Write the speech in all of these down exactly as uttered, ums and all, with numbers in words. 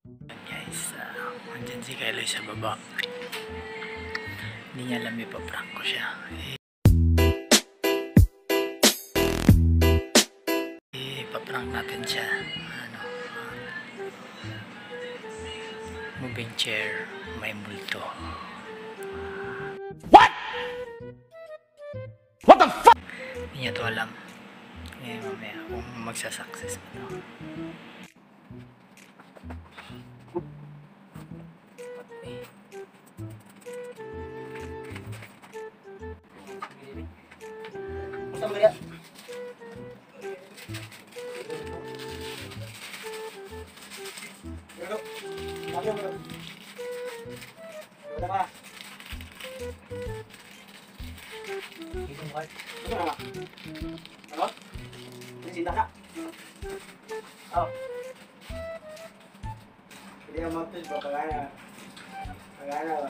Guys, uh, andyan si Kylo sa baba. Hindi niya alam ipaprank ko siya. Eh, ipaprank natin siya. Ano, uh, moving chair, may multo. What? What the fuck? Hindi niya to alam. Eh, mamaya kung magsasucess mo to. Sambil duduk, sambil duduk. Udah mah. Itu kan? Itu nama. Halo? Ini cinta kak? Oh. Dia mau tuh bawa kagana, kagana lah.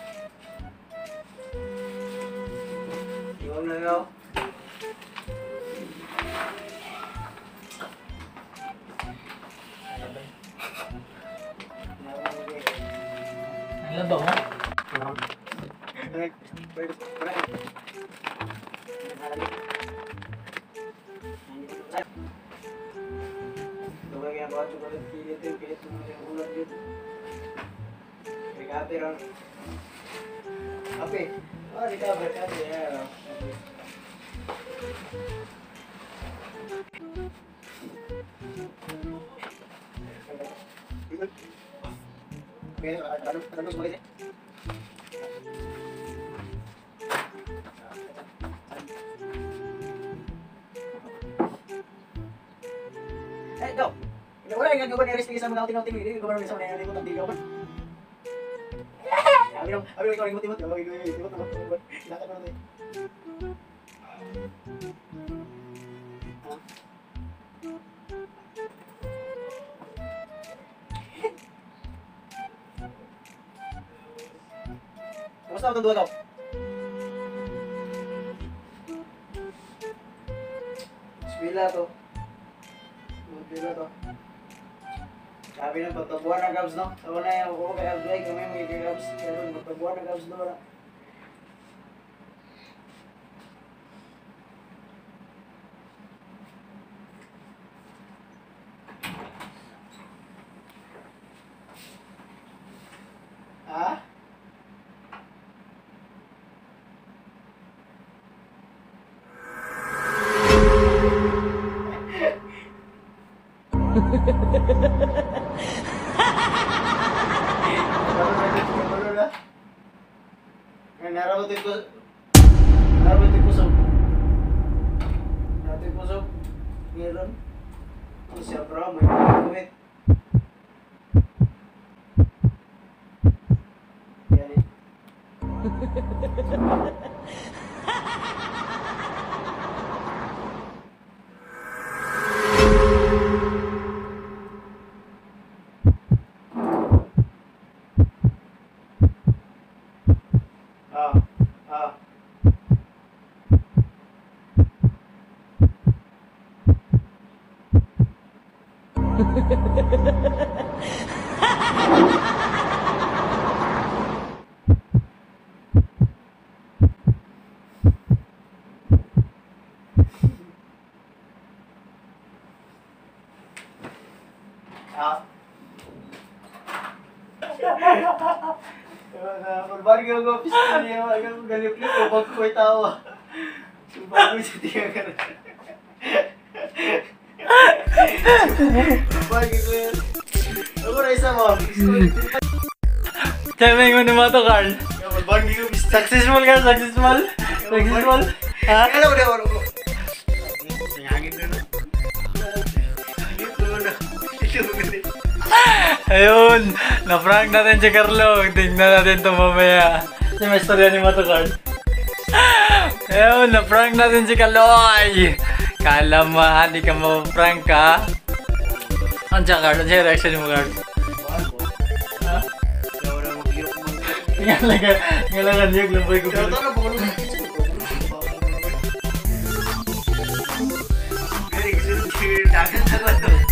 Gimana kau? Ang labaw mo? Apa? Oh, di kabar kabar ya. Oke, ada ada sebagai Eh, Dok. Udah udah enggak gaban iris bisa menautin-nautin ini gaban bisa menautin ikut di gaban. Abi dong, abi kalau ikut-ikut ya, abi ikut-ikut. Silakan nanti. Kamusta ang dua kau? Bismillah to. Bismillah to. Sabi ng pagtabuhan ng Gabs, no? Sabi na yung ako kay Abdulay, kami mga kay Gabs. Pero pagtabuhan ng Gabs doon. Ah? Narabutin ko Narabutin ko sa Narabutin ko sa Meron Ang siya bro, may kumit Yan eh Ah, ah. Ah. Berbagi aku pistol dia, aku gali klip aku kau tahu. Berbagi setiap kali. Berbagi klip. Aku rasa mau. Sabi mo naman to, Carl. Berbagi aku pistol. Successful ka, successful? Successful? Ha? Ano udah baru kok. Ngangin dulu. Gitu udah. Itu gede. Ayun, na-prank natin si Carlo. Tingnan natin ito mamaya. Yung may istorya ni Motocard. Ayun, na-prank natin si Kaloy. Kala mo, hindi ka ma-prank ka. Ano siya, Carl? Ano siya yung reaction mo, Carl? Ha? Ngalangan, ngalangan niyog, lumpay ko. Pero tara, bukalo na. Very good. Dagat na ba ito?